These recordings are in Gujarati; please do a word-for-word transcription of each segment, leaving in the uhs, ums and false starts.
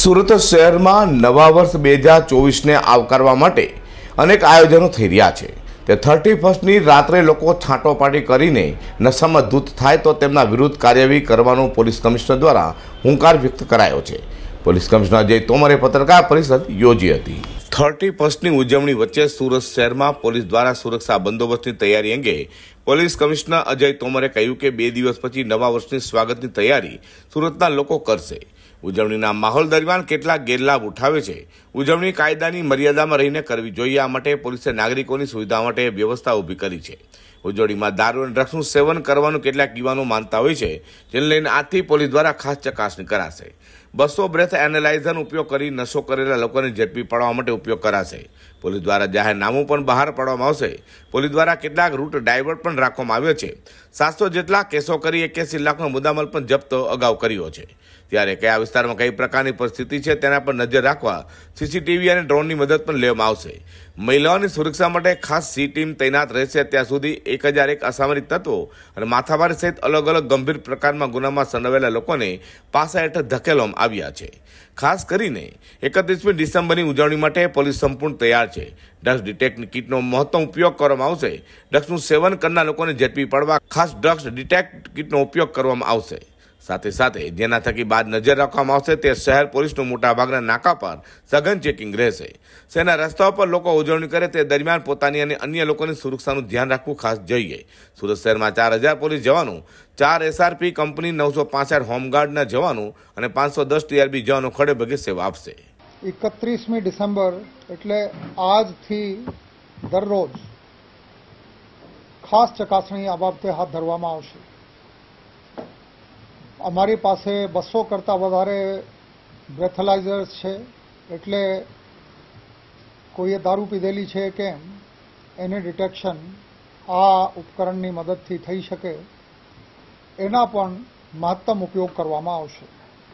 સુરત શહેરમાં નવા વર્ષ બે હજાર ચોવીસને આવકારવા માટે અનેક આયોજનો થઈ રહ્યા છે। તે થર્ટી ફર્સ્ટની રાત્રે લોકો છાંટોપાટી કરીને નશામાં ધૂત થાય તો તેમના વિરુદ્ધ કાર્યવાહી કરવાનો પોલીસ કમિશનર દ્વારા હુંકાર વ્યક્ત કરાયો છે। પોલીસ કમિશનર અજય તોમરે પત્રકાર પરિષદ યોજી હતી। થર્ટી ફર્સ્ટની ઉજવણી વચ્ચે સુરત શહેરમાં પોલીસ દ્વારા સુરક્ષા બંદોબસ્તની તૈયારી અંગે પોલીસ કમિશનર અજય તોમરે કહ્યું કે બે દિવસ પછી નવા વર્ષની સ્વાગતની તૈયારી સુરતના લોકો કરશે। ઉજવણીના માહોલ દરમિયાન કેટલાક ગેરલાભ ઉઠાવે છે। ઉજવણી કાયદાની મર્યાદામાં રહીને કરવી જોઈએ। આ માટે પોલીસે નાગરિકોની સુવિધા માટે વ્યવસ્થા ઊભી કરી છે। ઉજવણીમાં દારૂ અને ડ્રગ્સનું સેવન કરવાનું કેટલાક યુવાનો માનતા હોય છે, જેને લઈને આજથી પોલીસ દ્વારા ખાસ ચકાસણી કરાશે। બસો બ્રેથ એનાલાઇઝરનો ઉપયોગ કરી નશો કરેલા લોકોને ઝડપી પાડવા માટે ઉપયોગ કરાશે। પોલીસ દ્વારા જાહેરનામું પણ બહાર પાડવામાં આવશે। પોલીસ દ્વારા કેટલાક રૂટ ડાયવર્ટ પણ રાખવામાં આવ્યો છે। સાતસો જેટલા કેસો કરી એક્યાસી લાખનો મુદ્દામાલ પણ જપ્ત અગાઉ કર્યો છે। ત્યારે કયા વિસ્તારમાં કઈ પ્રકારની પરિસ્થિતિ છે તેના પર નજર રાખવા સીસીટીવી અને ડ્રોનની મદદ પણ લેવામાં આવશે। મહિલાઓની સુરક્ષા માટે ખાસ સી ટીમ તૈનાત રહેશે। અત્યાર સુધી એક હજાર એક અસામરિક તત્વો અને માથાભારે સહિત અલગ અલગ ગંભીર પ્રકારમાં ગુનામાં સંડોવાયેલા લોકોને પાસા હેઠળ ધકેલવામાં આવ્યા છે। ખાસ કરીને એકત્રીસમી ડિસેમ્બરની ઉજવણી માટે પોલીસ સંપૂર્ણ તૈયાર છે। ડ્રગ્સ ડિટેક્ટ કિટનો મહત્તમ ઉપયોગ કરવામાં આવશે। ડ્રગ્સનું સેવન કરનાર લોકોને ઝડપી પાડવા ખાસ ડ્રગ્સ ડિટેક્ટ કિટનો ઉપયોગ કરવામાં આવશે। સાથે સાથે જેના થકી બાદ નજર રાખવામાં આવશે તે શહેર પોલીસનું મોટાભાગના નાકા પર સઘન ચેકિંગ રહેશે। શહેરના રસ્તાઓ પર લોકો ઉજવણી કરે તે દરમિયાન પોતાની અને અન્ય લોકોની સુરક્ષાનું ધ્યાન રાખવું ખાસ જોઈએ। સુરત શહેરમાં ચાર હજાર પોલીસ જવાનો, ચાર એસઆરપી કંપની, નવસો પાસઠ હોમગાર્ડના જવાનો અને પાંચસો દસ ટીઆરબી જવાનો ખડે પગે સેવા આપશે। એકત્રીસમી ડિસેમ્બર એટલે આજથી દરરોજ ખાસ ચકાસણી આ બાબતે હાથ ધરવામાં આવશે। અમારી પાસે બસો કરતાં વધારે બ્રેથલાઇઝર્સ છે, એટલે કોઈએ દારૂ પીધેલી છે કેમ એની ડિટેક્શન આ ઉપકરણની મદદથી થઈ શકે, એના પણ મહત્તમ ઉપયોગ કરવામાં આવશે।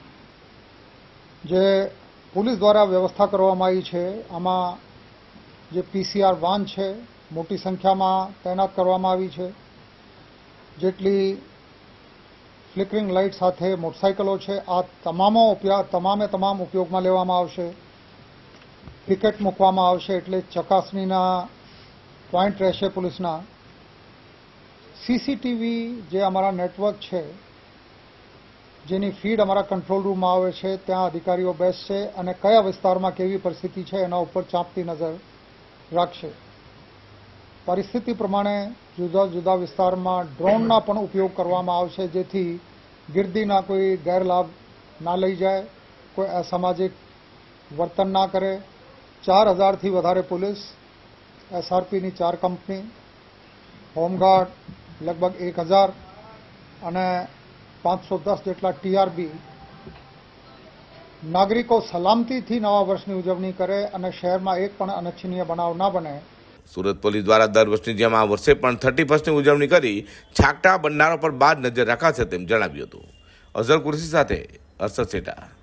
જે પોલીસ દ્વારા વ્યવસ્થા કરવામાં આવી છે, આમાં જે પીસીઆર વાન છે મોટી સંખ્યામાં તૈનાત કરવામાં આવી છે। જેટલી ફ્લિકરિંગ લાઇટ સાથે મોટરસાઇકલો છે, આ તમામો ઉપયોગ તમામે તમામ ઉપયોગમાં લેવામાં આવશે। પિકેટ મૂકવામાં આવશે, એટલે ચકાસણીના પોઈન્ટ રહેશે પોલીસના। સીસીટીવી જે અમારા નેટવર્ક છે, જેની ફીડ અમારા કંટ્રોલ રૂમમાં આવે છે, ત્યાં અધિકારીઓ બેસશે અને કયા વિસ્તારમાં કેવી પરિસ્થિતિ છે એના ઉપર ચાંપતી નજર રાખશે। પરિસ્થિતિ પ્રમાણે જુદા જુદા વિસ્તારમાં ડ્રોનના પણ ઉપયોગ કરવામાં આવશે, જેથી ગીર્દીના કોઈ ગેરલાભ ના લઈ જાય, કોઈ અસામાજિક વર્તન ના કરે। ચાર હજારથી વધારે પોલીસ, એસઆરપીની ચાર કંપની, હોમગાર્ડ લગભગ એક હજાર અને પાંચસો દસ જેટલા ટીઆરબી નાગરિકો સલામતીથી નવા વર્ષની ઉજવણી કરે અને શહેરમાં એક પણ અનિચ્છનીય બનાવ ના બને। સુરત પોલીસ દ્વારા દર વર્ષની જેમ આ વર્ષે પણ થર્ટી ફર્સ્ટની ઉજવણી કરી છાકટા બંડારો પર બાદ નજર રખાશે તેમ જણાવ્યું હતું। અઝર કુર્સી સાથે હર્ષદ સેઠા।